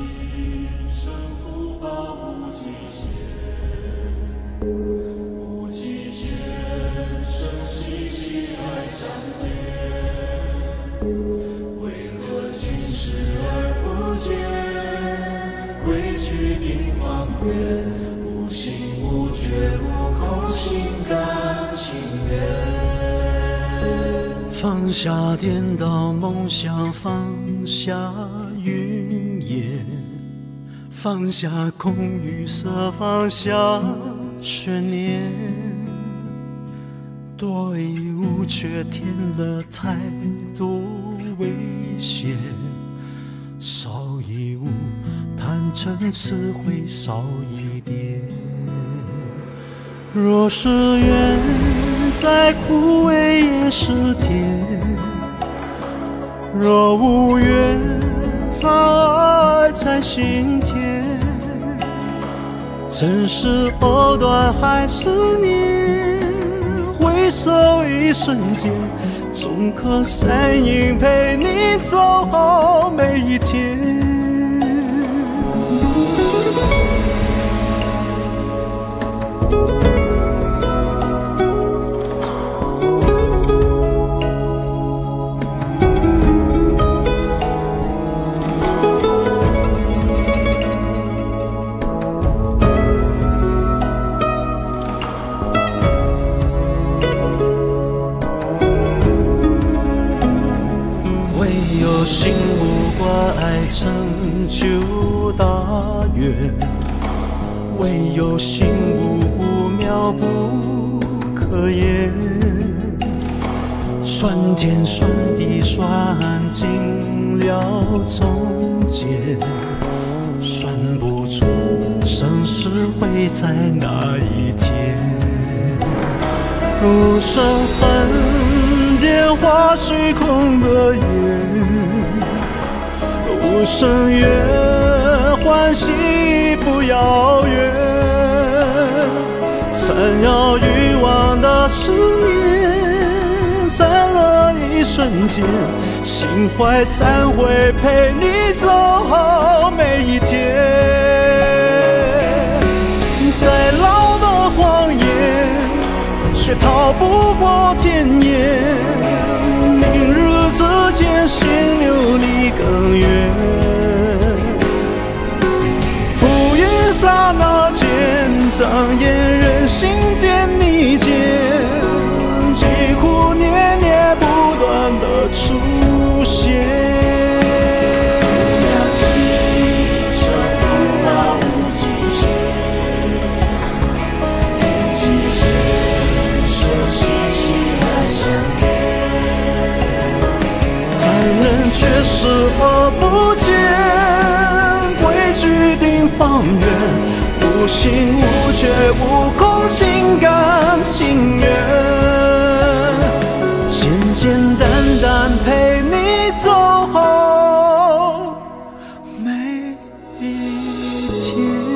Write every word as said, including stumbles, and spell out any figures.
生福报无极限，无极限，生息喜爱相连。为何君视而不见？规矩定方圆，无心无觉，无空心甘情愿。 放下颠倒梦想，放下云烟，放下空与色，放下悬念。多一无却添了太多危险，少一无坦诚词汇少一点。若是缘，再苦味也是甜；若无缘，藏爱在心田。曾是藕断还是念，回首一瞬间，总可身影陪你走好每一天。心无挂碍成就大愿，唯有心无不妙不可言。酸天酸地算尽了终结，算不出生死会在哪一天。无声恨电化虚空的缘，无声缘，欢喜不遥远。曾有欲望的思念，散了一瞬间，心怀忏悔，陪你走好每一天。再老的谎言，却逃不过检验。明日之间，心流离更远。浮云刹那间，障眼人心间逆间，疾苦念念不断的出现。却视而不见，规矩定方圆，无心无觉，无空心甘情愿。简简单单陪你走好每一天。